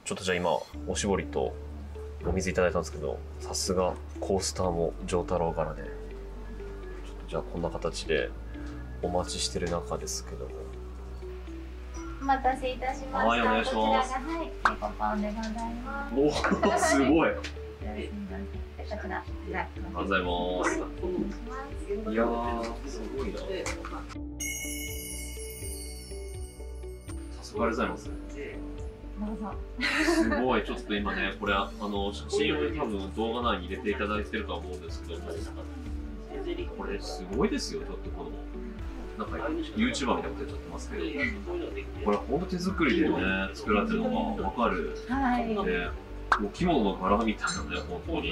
ちょっとじゃあ今おしぼりとお水いただいたんですけど、さすがコースターも丈太郎柄で、ちょっとじゃあこんな形でお待ちしてる中ですけども。 お待たせいたしました。 はい、お願いします。 こちらが、はい、デコパンでございます。 おお、すごい。 こちら、 ありがとうございます。いやー、すごいな。早速ありがとうございます。 どうぞ。 すごい、ちょっと今ね、これ写真を多分動画内に入れていただいてるとは思うんですけども、これすごいですよ。ちょっとこのなんか YouTuber みたいなことやっちゃってますけど、これ本当手作りでね作られてるのが分かる。 はい。 もう着物の柄みたいなね、本当に。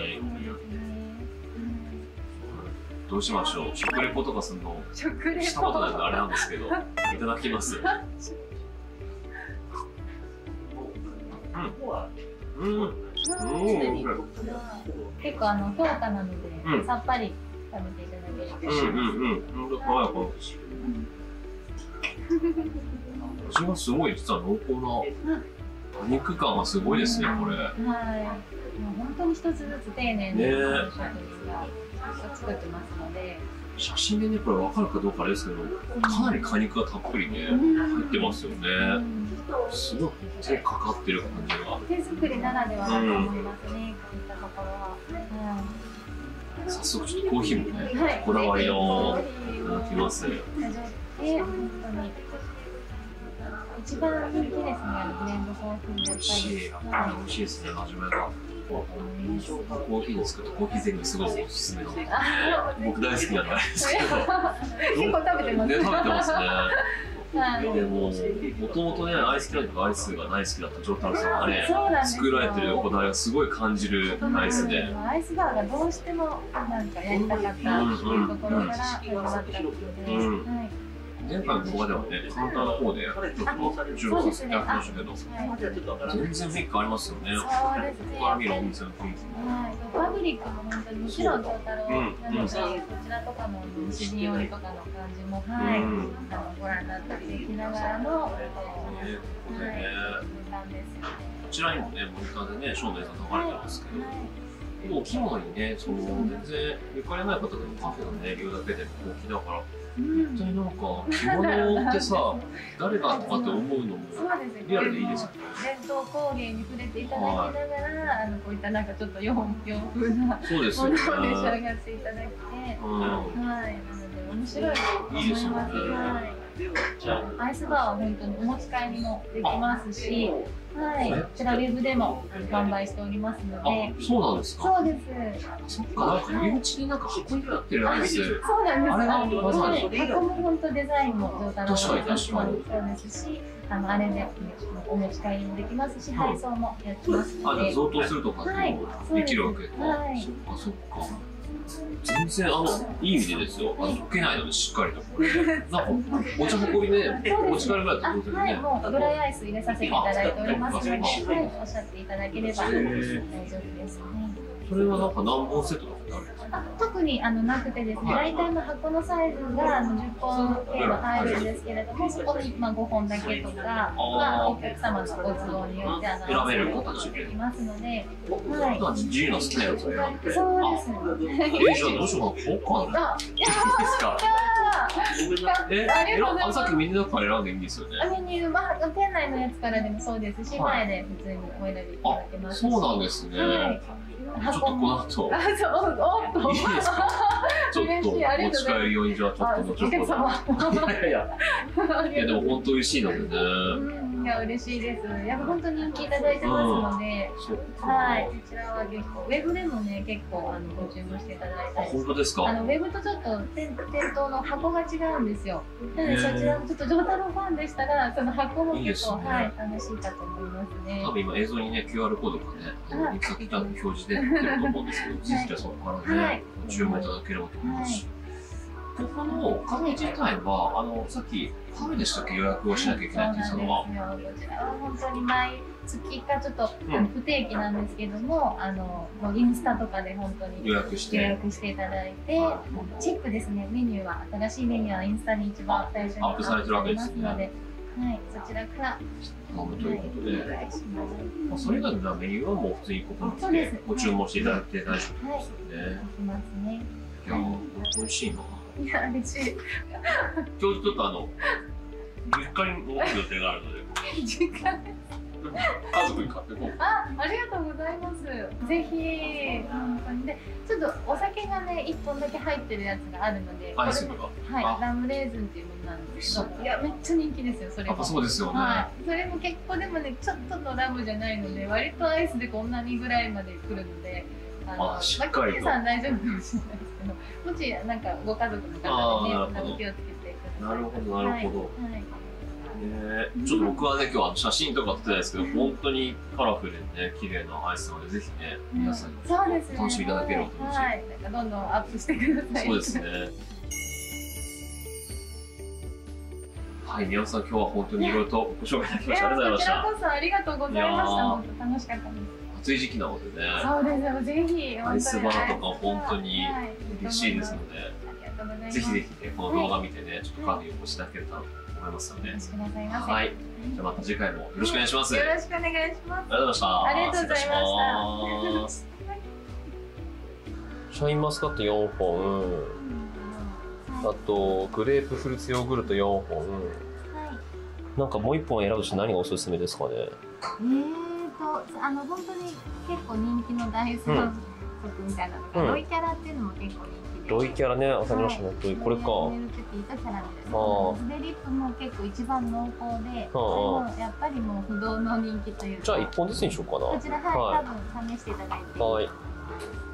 どうしましょう。食レポとかするのしたことないのであれなんですけど、いただきます。 結構評価なので、さっぱり食べていただける。 味がすごい、実は濃厚な肉感がすごいですね、これ。はい。 本当に一つずつ丁寧に職人が作ってますので。 写真でね、これ分かるかどうかあれですけど、かなり果肉がたっぷりね、入ってますよね。すごい手かかってる感じが。 手作りならではだと思いますね、こういったところは。 早速ちょっとコーヒーもね、こだわりのいただきます。本当に一番人気ですね、ブレンドコーヒー美味しい、やっぱり美味しいですね、味わいが。コーヒーに作るとコーヒーゼリーすごいおすすめなので、僕大好きなんですけど。 結構食べてますね。 食べてますね。でも、もともとね、アイスキャンディーとかアイスが大好きだった丈太郎さんがね、作られてるこだわりがすごい感じるアイスで。 アイスバーがどうしてもなんかやりたかったっていうところから始まったので。 前回の動画ではね、カウンターの方でちょっと収録させていただきましたけど、全然雰囲気変わりますよね。 そうですね。 ここから見るお店の雰囲気も。パブリックも本当にもちろん丈太郎なので、こちらとかの主人織りとかの感じもご覧になったりできながらの空間ですよね。 こちらにもね、モニターでね、ショーの映像流れてますけど、お着物にね、全然ゆかりない方でもカフェのね、利用だけでも大きだから。本当になんか着物ってさ、誰がとかって思うのもリアルでいいですよね。 伝統工芸に触れていただきながら、こういったなんかちょっと洋風なものを召し上がっていただいて、なので面白いと思います。アイスバーは本当にお持ち帰りもできますし、こちらウェブでも販売しておりますので。 そうなんですか。 そうです。 そっか、なんか入り口になんか箱になってるアイス。 そうなんです。 あれがまさに。 箱も本当デザインも丈太郎確かに確かに。 そうですし、あれでお持ち帰りもできますし、配送もやってますので。 贈答するとかもできるわけか。そっかそっか。全然いい意味でですよ。溶けないのでしっかりと。なんか持ち運びで持ち帰るぐらいだったらね。 もうドライアイス入れさせていただいておりますので、おっしゃっていただければ大丈夫ですね。 それはなんか何本セットとかあるんですか？ 特になくてですね、大体の箱のサイズが10本程度入るんですけれども、そこに5本だけとかはお客様のご都合によって選べることができますので、 自由な好きなやつを選んで。 そうです。 じゃあどうしようかな。こうかな。いいですか？さっきメニューの中から選んでいいんですよね。 メニュー、店内のやつからでもそうですし、前で普通にお選びいただけますし。 そうなんですね。ちょっとこの後。いいですか？ちょっと持ち帰り用にじゃあちょっと後ほど。いやでも本当美味しいのでね。 いや嬉しいです。やっぱ本当に人気いただいてますので、はい、こちらは結構ウェブでもね結構ご注文していただいたり。 本当ですか？ ウェブとちょっと店頭の箱が違うんですよ。なのでそちらもちょっと丈太郎ファンでしたらその箱も結構楽しいかと思いますね。 多分今映像にね QR コードがね行き先の表示で出てると思うんですけど、実際そこからね注文いただければと思いますし。ここのカフェ自体はさっきカフェでしたっけ予約をしなきゃいけないって言ったのは。 こちらは本当に毎月かちょっと不定期なんですけども、インスタとかで本当に予約していただいて、チェックですね、メニューは新しいメニューはインスタに一番最初にアップされてますので、 そちらから頼むということで、それ以外のメニューはもう普通にここに来てご注文していただいて大丈夫ですよね。いや美味しいな。 いや嬉しい。 今日ちょっと実家に戻る予定があるので。 実家家族に買ってこう。 ありがとうございます。ぜひ本当にで、ちょっとお酒がね1本だけ入ってるやつがあるので、 アイスにはラムレーズンっていうものなんですけど、いやめっちゃ人気ですよそれも。 そうですよね。 それも結構でもねちょっとのラムじゃないので、割とアイスでこんなにぐらいまで来るので、 しっかりと。 さん大丈夫かもしれないですけど、もしなんかご家族の方でね気をつけてください。 なるほどなるほど。ちょっと僕はね今日写真とか撮ってないですけど、本当にカラフルにね綺麗なアイスなので、ぜひね皆さんに楽しみいただければと思います。 なんかどんどんアップしてください。 そうですね。はい、宮本さん今日は本当にいろいろとご紹介いただきましてありがとうございました。 こちらこそありがとうございました。本当楽しかったです。 暑い時期なのでね。 そうですよ、ぜひアイスバーとか本当に嬉しいですので、ぜひぜひねこの動画見てねちょっとカフェにお越しいただけると思いますので。はい。じゃあまた次回もよろしくお願いします。 よろしくお願いします。 ありがとうございました。 ありがとうございました。 シャインマスカット4本、あとグレープフルーツヨーグルト4本、なんかもう1本選ぶと何がおすすめですかね。 本当に結構人気の大三足みたいなのが、ロイキャラっていうのも結構人気で。 ロイキャラね、わかりましたね。これか。 ミルクティーとキャラメル。でリップも結構一番濃厚で、やっぱりもう不動の人気というか。 じゃあ1本ずつにしようかな。 こちら多分試していただいて。 はい。